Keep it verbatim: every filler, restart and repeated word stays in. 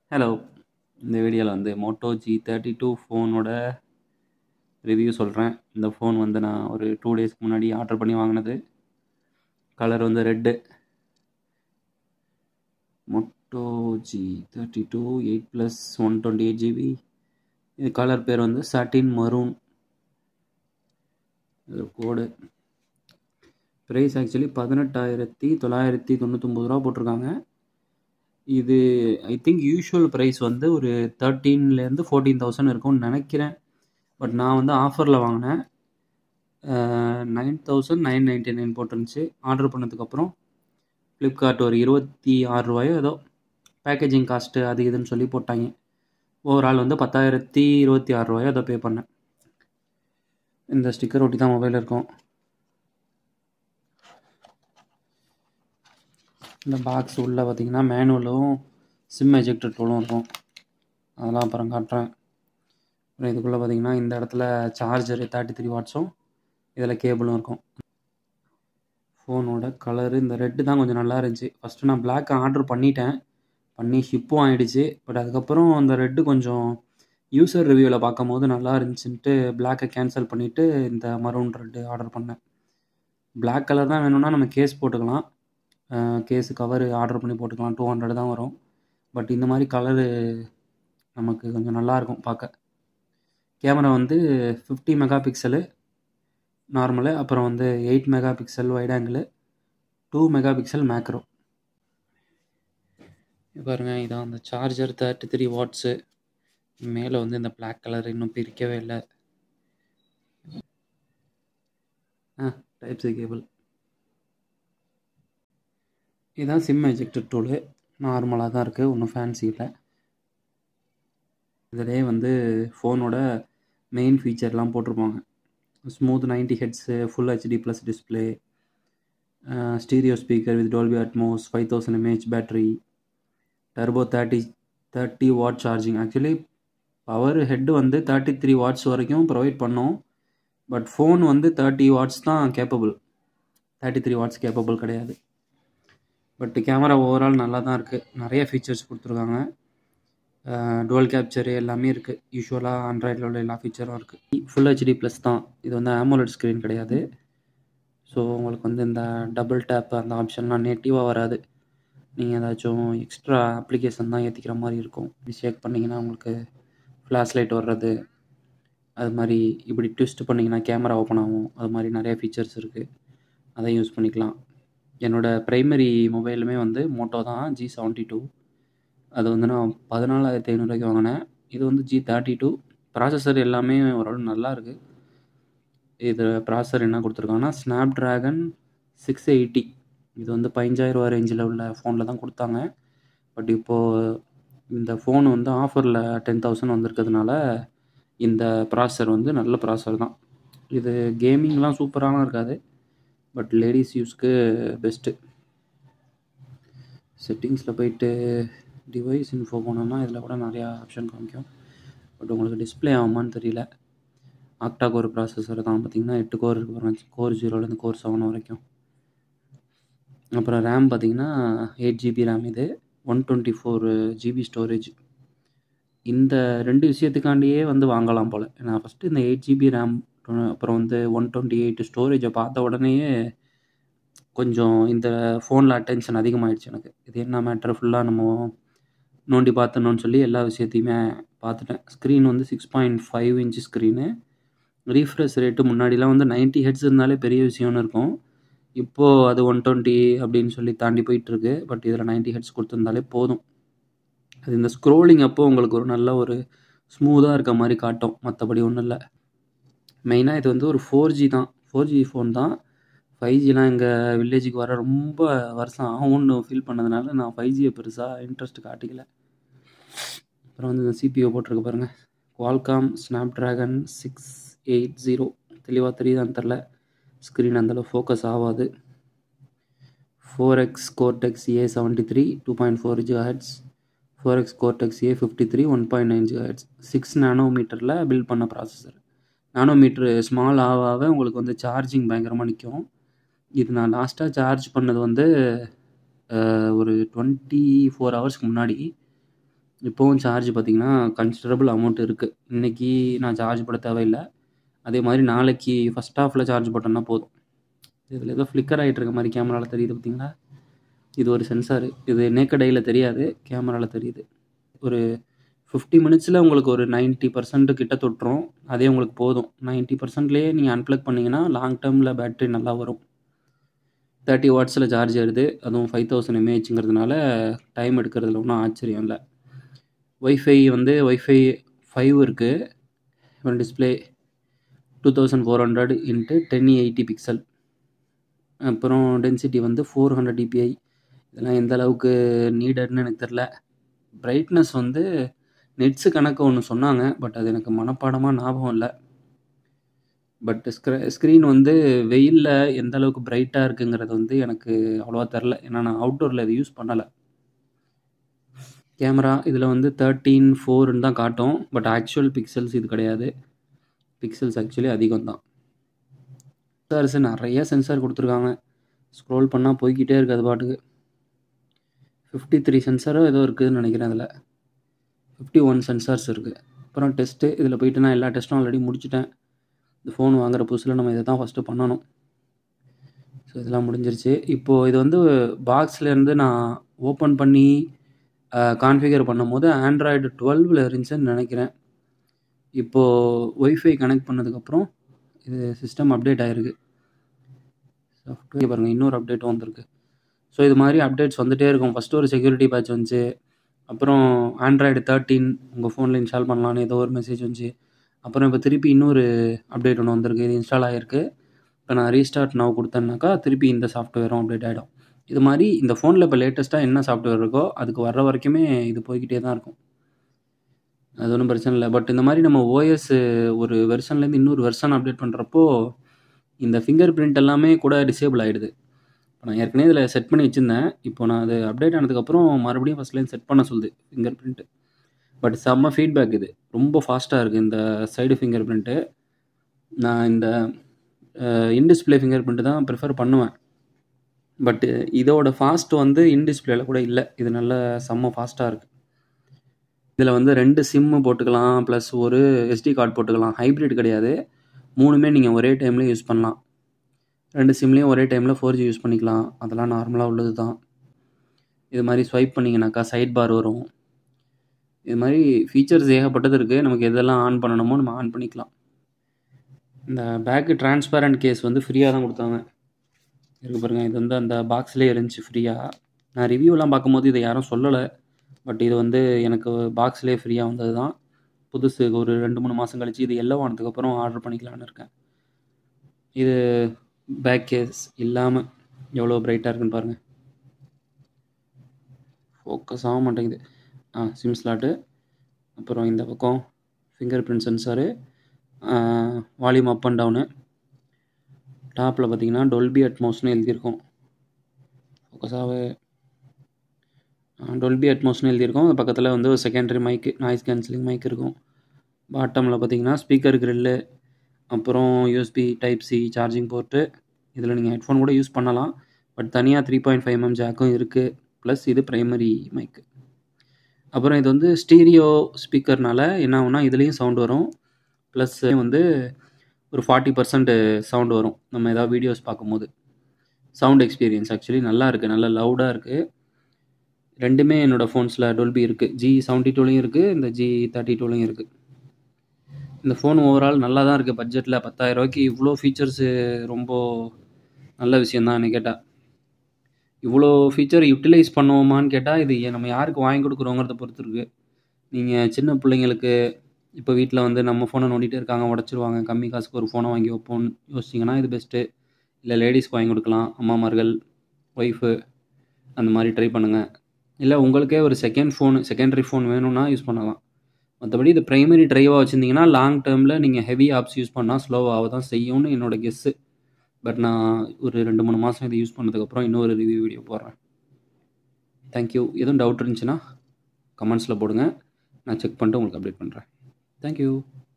Hello! இந்த வீடியோவில் வந்து மோட்டோ ஜி தேர்ட்டி டூ ஃபோனோட ரிவ்யூ சொல்கிறேன். இந்த ஃபோன் வந்து நான் ஒரு டூ டேஸ்க்கு முன்னாடி ஆர்டர் பண்ணி வாங்கினது. கலர் வந்து red. Moto G thirty two eight plus one twenty eight GB. இது கலர் பேர் வந்து சாட்டின் மரூன். இது கோடு. ப்ரைஸ் ஆக்சுவலி பதினெட்டாயிரத்தி தொள்ளாயிரத்தி தொண்ணூத்தொம்பது ரூபா போட்டிருக்காங்க. இது ஐ திங்க் யூஷுவல் ப்ரைஸ் வந்து ஒரு தேர்ட்டீன்லேருந்து ஃபோர்டீன் தௌசண்ட் இருக்கும்னு நினைக்கிறேன். பட் நான் வந்து ஆஃபரில் வாங்கினேன். Nine thousand nine ninety nine போட்டிருந்துச்சு. ஆர்டர் பண்ணதுக்கப்புறம் ஃப்ளிப்கார்ட் ஒரு இருபத்தி ஆறு ரூபாயோ ஏதோ பேக்கேஜிங் காஸ்ட்டு அது இதுன்னு சொல்லி போட்டாங்க. ஓவரால் வந்து பத்தாயிரத்தி இருபத்தி ஆறு ரூபாயோ ஏதோ பே பண்ணேன். இந்த ஸ்டிக்கர் ஒட்டி தான் மொபைல் இருக்கும். இந்த பாக்ஸ் உள்ளே பார்த்தீங்கன்னா மேனுவலும் சிம் எஜெக்டர் டூலும் இருக்கும். அதெல்லாம் அப்புறம் காட்டுறேன். அப்புறம் இதுக்குள்ளே பார்த்தீங்கன்னா இந்த இடத்துல சார்ஜரு தேர்ட்டி த்ரீ வாட்ஸும் இதில் கேபிளும் இருக்கும். ஃபோனோட கலரு இந்த ரெட்டு தான் கொஞ்சம் நல்லா இருந்துச்சு. ஃபஸ்ட்டு நான் பிளாக் ஆர்டர் பண்ணிட்டேன். பண்ணி ஷிப்பும் ஆகிடுச்சு. பட் அதுக்கப்புறம் அந்த ரெட்டு கொஞ்சம் யூசர் ரிவ்யூவில் பார்க்கும்போது நல்லா இருந்துச்சுன்ட்டு பிளாக்கை கேன்சல் பண்ணிவிட்டு இந்த மரூன் ரெட்டு ஆர்டர் பண்ணேன். பிளாக் கலர் தான் வேணும்னா நம்ம கேஸ் போட்டுக்கலாம். கேஸு கவரு ஆர்டர் பண்ணி போட்டுக்கலாம். டூ ஹண்ட்ரட் தான் வரும். பட் இந்த மாதிரி கலரு நமக்கு கொஞ்சம் நல்லாயிருக்கும் பார்க்க. கேமரா வந்து ஃபிஃப்டி மெகா பிக்சலு நார்மலு, அப்புறம் வந்து eight mega pixel wide angle, two mega pixel macro. பாருங்கள், இதான் அந்த சார்ஜர் தேர்ட்டி த்ரீ வாட்ஸு. மேலே வந்து இந்த பிளாக் கலர் இன்னும் பிரிக்கவே இல்லை. ஆ டைப் சி கேபிள். இதுதான் சிம் எஜெக்டர் டூலு. நார்மலாக தான் இருக்குது, ஒன்றும் ஃபேன்சி இல்லை. இதிலே வந்து ஃபோனோட மெயின் ஃபீச்சர்லாம் போட்டிருப்பாங்க. Smooth ninety hertz, full HD plus display, stereo speaker with Dolby Atmos, five thousand mAh battery, turbo thirty thirty watt charging. Actually power head வந்து தேர்ட்டி த்ரீ வாட்ஸ் வரைக்கும் ப்ரொவைட் பண்ணோம். பட் ஃபோன் வந்து thirty watts தான் capable, thirty three watts capable கிடையாது. But camera overall நல்லா தான் இருக்குது. நிறைய ஃபீச்சர்ஸ் கொடுத்துருக்காங்க. டுவல் கேப்சரு எல்லாமே இருக்குது. யூஸ்வலாக ஆண்ட்ராய்டில் உள்ள எல்லா ஃபீச்சரும் இருக்குது. ஃபுல் ஹெச்டி ப்ளஸ் தான். இது வந்து ஆமோலட் ஸ்க்ரீன் கிடையாது. ஸோ உங்களுக்கு வந்து இந்த டபுள் டேப் அந்த ஆப்ஷன்லாம் நேட்டிவாக வராது. நீங்கள் ஏதாச்சும் எக்ஸ்ட்ரா அப்ளிகேஷன் தான் ஏற்றிக்கிற மாதிரி இருக்கும். ஷேக் பண்ணிங்கன்னா உங்களுக்கு ஃப்ளாஷ் லைட் வர்றது, அது மாதிரி இப்படி ட்விஸ்ட் பண்ணிங்கன்னா கேமரா ஓப்பன் ஆகும். அது மாதிரி நிறைய ஃபீச்சர்ஸ் இருக்குது. அதை யூஸ் பண்ணிக்கலாம். என்னோடய ப்ரைமரி மொபைலுமே வந்து மோட்டோ தான், ஜி செவன்ட்டி டூ. அது வந்து நான் பதினாலாயிரத்தி ஐநூறுரூவாய்க்கு வாங்கினேன். இது வந்து ஜி தேர்ட்டி டூ. ப்ராசஸர் எல்லாமே ஓரளவு நல்லா இருக்குது. இது ப்ராசஸர் என்ன கொடுத்துருக்காங்கன்னா ஸ்னாப் ட்ராகன் சிக்ஸ் எயிட்டி. இது வந்து பதினஞ்சாயிரம் ரூபா ரேஞ்சில் உள்ள ஃபோனில் தான் கொடுத்தாங்க. பட் இப்போது இந்த ஃபோன் வந்து ஆஃபரில் டென் தௌசண்ட் வந்திருக்கிறதுனால இந்த ப்ராசஸர் வந்து நல்ல ப்ராசஸர் தான். இது கேமிங்லாம் சூப்பராலாம் இருக்காது. பட் லேடிஸ் யூஸ்க்கு பெஸ்ட்டு. செட்டிங்ஸில் போயிட்டு டிவைஸ் இன்ஃபோ போனோம்னா இதில் கூட நிறையா ஆப்ஷன் காமிக்கும். பட் உங்களுக்கு டிஸ்பிளே ஆகுமான்னு தெரியல. ஆக்டா கோர் ப்ராசஸர் தான். பார்த்திங்கன்னா எட்டு கோர் இருக்கு பாருங்க, கோர் ஜீரோலேருந்து கோர் செவன் வரைக்கும். அப்புறம் ரேம் பார்த்திங்கன்னா எயிட் ஜிபி ரேம். இது one twenty four GB storage. இந்த ரெண்டு விஷயத்துக்காண்டியே வந்து வாங்கலாம் போல். நான் ஃபஸ்ட்டு இந்த எயிட் ஜிபி ரேம் அப்புறம் வந்து ஒன் டுவெண்ட்டி எயிட் ஸ்டோரேஜை பார்த்த உடனேயே கொஞ்சம் இந்த ஃபோனில் அட்டென்ஷன் அதிகமாகிடுச்சு எனக்கு. இது என்ன மேட்ரு, ஃபுல்லாக நம்ம நோண்டி பார்த்தணுன்னு சொல்லி எல்லா விஷயத்தையுமே பார்த்துட்டேன். ஸ்க்ரீன் வந்து six point five inch screen. Refresh rate முன்னாடிலாம் வந்து நைன்ட்டி ஹெட்ஸ் இருந்தாலே பெரிய விஷயம்னு இருக்கும். இப்போது அது ஒன் டுவெண்ட்டி அப்படின்னு சொல்லி தாண்டி போயிட்டுருக்கு. பட் இதில் நைன்ட்டி ஹெட்ஸ் கொடுத்துருந்தாலே போதும். அது இந்த ஸ்க்ரோலிங் அப்போ உங்களுக்கு ஒரு நல்ல ஒரு ஸ்மூத்தாக இருக்க மாதிரி காட்டும். மற்றபடி ஒன்றும் இல்லை. மெயினாக இது வந்து ஒரு ஃபோர் ஜி தான், ஃபோர் ஜி ஃபோன் தான். ஃபைவ் ஜிலாம் எங்கள் வில்லேஜுக்கு வர ரொம்ப வருஷம் ஆகும்னு ஃபீல் பண்ணதுனால நான் ஃபைவ் ஜியை பெருசாக இன்ட்ரெஸ்ட் காட்டிக்கல. அப்புறம் வந்து இந்த சிபிஓ போட்டிருக்கு பாருங்கள், Qualcomm Snapdragon six eight zero. தெளிவாக தெரியுதான்னு தெரில, ஸ்க்ரீன் அந்தளவு ஃபோக்கஸ் ஆகாது. Four X Cortex A seventy three two point four gigahertz, four X Cortex A fifty three one point nine gigahertz. Six nano மீட்டரில் build பண்ண processor. நானோ metre small ஆக ஆக உங்களுக்கு வந்து சார்ஜிங் பயங்கரமாக நிற்கும். இது நான் லாஸ்ட்டாக சார்ஜ் பண்ணது வந்து ஒரு டுவெண்ட்டி ஃபோர் ஹவர்ஸ்க்கு முன்னாடி. இப்போவும் சார்ஜ் பார்த்தீங்கன்னா, கன்சிடரபிள் அமௌண்ட் இருக்கு. இன்னைக்கு நான் சார்ஜ் போட தேவையில்ல. அதே மாரி நாளைக்கு ஃபர்ஸ்ட் ஹாஃப்ல சார்ஜ் போட்டோம்னா போதும். இதில ஏதோ ஃப்ளிக்கர் ஆயிட்டு இருக்க மாரி கேமரால தெரியுது பார்த்தீங்களா? இது ஒரு சென்சார். இது நேக்கட் ஐல தெரியாது. கேமரால தெரியுது. ஒரு ஐம்பது மினிட்ஸ்ல உங்களுக்கு ஒரு தொண்ணூறு சதவீதம் கிட்ட தொட்டுரும். அதே உங்களுக்கு போதும். தொண்ணூறு சதவீதம் நீங்க அன்பிளக் பண்ணீங்கன்னா, லாங் டெர்ம்ல பேட்டரி நல்லா வரும். முப்பது வாட்ஸ்ல சார்ஜ் ஏறுது. அதுவும் ஐயாயிரம் எம்ஏஹெச்ங்கிறதுனால டைம் எடுக்கிறதுல ஒண்ணும் ஆச்சரியம் இல்ல. வைஃபை வந்து வைஃபை ஐந்து இருக்கு. அப்புறம் டிஸ்ப்ளே இருபத்தி நானூறு இன்டு பத்து எண்பது பிக்சல். அப்புறம் டென்சிட்டி வந்து நானூறு டிபிஐ. இதெல்லாம் எந்த அளவுக்கு நீடட்னு எனக்கு தெரியல. பிரைட்னஸ் வந்து நிட்ஸ் கணக்கு ஒண்ணு சொன்னாங்க. பட் அது எனக்கு மனப்பாடமா ஞாபகம் இல்ல. பட் ஸ்க்ர ஸ்க்ரீன் வந்து வெயில்ல எந்த அளவுக்கு பிரைட்டா இருக்குங்கிறது வந்து எனக்கு அவ்வளவா தெரியல. ஏன்னா நான் அவுட்டோர்ல இத யூஸ் பண்ணல. கேமரா இதில வந்து பதிமூன்று, நான்குன்னு தான் காட்டும். பட் ஆக்சுவல் பிக்சல்ஸ் இது கிடையாது. பிக்சல்ஸ் ஆக்சுவலி அதிகம் தான். சென்சார்ஸ் நெறைய சென்சார் குடுத்துருக்காங்க. ஸ்க்ரோல் பண்ணா போய்க்கிட்டே இருக்கு அது பாட்டுக்கு. ஐம்பத்தி மூன்று சென்சாரோ ஏதோ இருக்குதுன்னு நெனைக்கிறேன் இதில. ஐம்பத்தி ஒன்று சென்சார்ஸ் இருக்கு. அப்புறம் டெஸ்ட்டு இதில போயிட்டு நான் எல்லா டெஸ்ட்டும் ஆல்ரெடி முடிச்சுட்டேன். இந்த ஃபோன் வாங்குற புதுசுல நம்ம இத தான் ஃபர்ஸ்ட்டு பண்ணணும். ஸோ இதெல்லாம் முடிஞ்சிருச்சு. இப்போ இது வந்து பாக்ஸ்லேருந்து நான் ஓப்பன் பண்ணி அ கான்ஃபிகர் பண்ணும்போது ஆண்ட்ராய்டு பன்னிரண்டுல இருந்துச்சுன்னு நெனைக்கிறேன். இப்போ வைஃபை கனெக்ட் பண்ணதுக்கப்புறம் இது சிஸ்டம் அப்டேட் ஆயிருக்கு. சாஃப்ட்வேர் பாருங்க இன்னொரு அப்டேட் வந்திருக்கு. ஸோ இது மாரி அப்டேட்ஸ் வந்துட்டே இருக்கும். ஃபர்ஸ்ட்டு ஒரு செக்யூரிட்டி பேட்ச் வந்துச்சு. அப்புறம் ஆண்ட்ராய்டு பதிமூன்று உங்க ஃபோன்ல இன்ஸ்டால் பண்ணலான்னு ஏதோ ஒரு மெசேஜ் வந்துச்சு. அப்புறம் இப்போ திருப்பி இன்னொரு அப்டேட் ஒண்ணு வந்திருக்கு. இது இன்ஸ்டால் ஆயிருக்கு. இப்போ நான் ரீஸ்டார்ட் நவ் குடுத்தேன்னாக்கா, திருப்பி இந்த சாஃப்ட்வேரும் அப்டேட் ஆயிடும். இது மாரி இந்த ஃபோன்ல இப்போ லேட்டஸ்ட்டா என்ன சாஃப்ட்வேர் இருக்கோ, அதுக்கு வர்ற வரைக்குமே இது போய்க்கிட்டே தான் இருக்கும். அது ஒண்ணும் பிரச்சனை இல்ல. பட் இந்த மாரி நம்ம ஓஎஸ் ஒரு வெர்ஷன்லேருந்து இன்னொரு வெர்ஷன் அப்டேட் பண்றப்போ, இந்த ஃபிங்கர் பிரிண்ட் எல்லாமே கூட டிசேபிள் ஆயிடுது. இப்ப நான் ஏற்கனவே இதில செட் பண்ணி வச்சிருந்தேன். இப்போ நான் அது அப்டேட் ஆனதுக்கப்புறம் மறுபடியும் ஃபர்ஸ்ட்லேருந்து செட் பண்ண சொல்லுது ஃபிங்கர் பிரிண்ட். பட் செம்ம ஃபீட்பேக் இது. ரொம்ப ஃபாஸ்ட்டா இருக்கு இந்த சைடு ஃபிங்கர் பிரிண்ட். நான் இந்த uh in display fingerprint தான் பிரிஃபர் பண்ணுவேன். பட் இதோட ஃபாஸ்ட் வந்து இன் டிஸ்ப்ளேல கூட இல்ல. இது நல்ல செம்ம ஃபாஸ்ட்டா இருக்கு. இதில வந்து ரெண்டு சிம் போட்டுக்கலாம். பிளஸ் ஒரு எஸ்டி கார்ட் போட்டுக்கலாம். ஹைபிரிட் கிடையாது. மூணுமே நீங்க ஒரே டைம்ல யூஸ் பண்ணலாம். ரெண்டு சிம்லயும் ஒரே டைம்ல ஃபோர் ஜி யூஸ் பண்ணிக்கலாம். அதெல்லாம் நார்மலா உள்ளது தான். இது மாரி ஸ்வைப் பண்ணீங்கனாக்கா சைட் பார் வரும். இது மாரி ஃபீச்சர்ஸ் ஏகப்பட்டது இருக்கு. நமக்கு எதெல்லாம் ஆன் பண்ணணுமோ நம்ம ஆன் பண்ணிக்கலாம். இந்த பேக் டிரான்ஸ்பேரன்ட் கேஸ் வந்து ஃப்ரீயா தான் குடுத்தாங்க. இருக்கு பாருங்க. இது வந்து அந்த பாக்ஸ்லயே இருந்துச்சு ஃப்ரீயா. நான் ரிவ்யூலாம் பார்க்கும்போது இத யாரும் சொல்லல. பட் இது வந்து எனக்கு பாக்ஸ்லயே ஃப்ரீயா வந்தது தான். புதுசு ஒரு ரெண்டு, மூணு மாசம் கழிச்சு இது எல்லோ ஆனதுக்கப்புறம் ஆர்டர் பண்ணிக்கலான்னு இருக்கேன். இது பேக் கேஸ் இல்லாம எவ்வளோ பிரைட்டா இருக்குன்னு பாருங்க. ஃபோக்கஸ் ஆக மாட்டேங்குது. Ah sim slot. அப்புறம் இந்த பக்கம் fingerprint sensor. Ah volume up and down. டாப்ல பார்த்தீங்கன்னா, டொல்பி அட்மோஸ்னு எழுதியிருக்கும். ஃபோக்கஸ் ஆகவே டொல்பி அட்மோஸ்னு எழுதியிருக்கும். அது பக்கத்தில வந்து ஒரு secondary mic, noise cancelling mic இருக்கும். பாட்டம்ல பார்த்தீங்கன்னா, ஸ்பீக்கர் கிரில்லு, அப்புறம் USB type C charging port. இதில நீங்க ஹெட்ஃபோன் கூட யூஸ் பண்ணலாம். பட் தனியா மூன்று புள்ளி ஐந்து எம்எம் ஜாக்கும் இருக்கு. பிளஸ் இது பிரைமரி மைக். அப்புறம் இது வந்து ஸ்டீரியோ ஸ்பீக்கர்னால என்ன ஆகும்னா, இதுலயும் சவுண்ட் வரும். பிளஸ் வந்து ஒரு நாற்பது சதவீதம் சவுண்ட் வரும். நம்ம ஏதாவது வீடியோஸ் பார்க்கும்போது. சவுண்ட் எக்ஸ்பீரியன்ஸ் ஆக்சுவலி நல்லா இருக்கு. நல்லா லவுடா இருக்கு. ரெண்டுமே என்னோட ஃபோன்ஸ்ல டொல்பி இருக்கு. ஜி செவன்டி டூலயும் இருக்கு. இந்த ஜி தேர்ட்டி டூலயும் இருக்கு. இந்த ஃபோன் ஓவரால் நல்லா தான் இருக்கு. பட்ஜெட்ல ரூ. பத்தாயிரம் இவ்ளோ ஃபீச்சர்ஸ் ரொம்ப நல்ல விஷயம் தான் என்ன கேட்டா. இவ்ளோ ஃபீச்சர் யுட்டிலைஸ் பண்ணுவோமான்னு கேட்டா, இது நம்ம யாருக்கு வாங்கி கொடுக்குறோங்கிறத பொறுத்து இருக்கு. நீங்க சின்ன பிள்ளைங்களுக்கு இப்போ வீட்ல வந்து நம்ம ஃபோன நோண்டிட்டே இருக்காங்க, உடைச்சிருவாங்க. கம்மி காசுக்கு ஒரு ஃபோன வாங்கி வைப்போம்னு யோசிச்சீங்கன்னா, இது பெஸ்ட்டு. இல்ல லேடீஸ்க்கு வாங்கி கொடுக்கலாம். அம்மாமார்கள், ஒய்ஃபு அந்த மாரி ட்ரை பண்ணுங்க. இல்ல உங்களுக்கே ஒரு செகண்ட் ஃபோன், செகண்டரி ஃபோன் வேணும்னா யூஸ் பண்ணலாம். மத்தபடி இது பிரைமரி டிரைவா வச்சிருந்தீங்கன்னா, லாங் டெர்ம்ல நீங்க ஹெவி ஆப்ஸ் யூஸ் பண்ணா ஸ்லோவா ஆக தான் செய்யும்னு என்னோட கெஸ்ஸு. பட் நான் ஒரு ரெண்டு, மூணு மாசம் இத யூஸ் பண்ணதுக்கப்புறம் இன்னொரு ரிவ்யூ வீடியோ போடுறேன். Thank you. எதுவும் டவுட் இருந்துச்சுன்னா, கமெண்ட்ஸ்ல போடுங்க. நான் செக் பண்ணிட்டு உங்களுக்கு அப்டேட் பண்றேன். Thank you.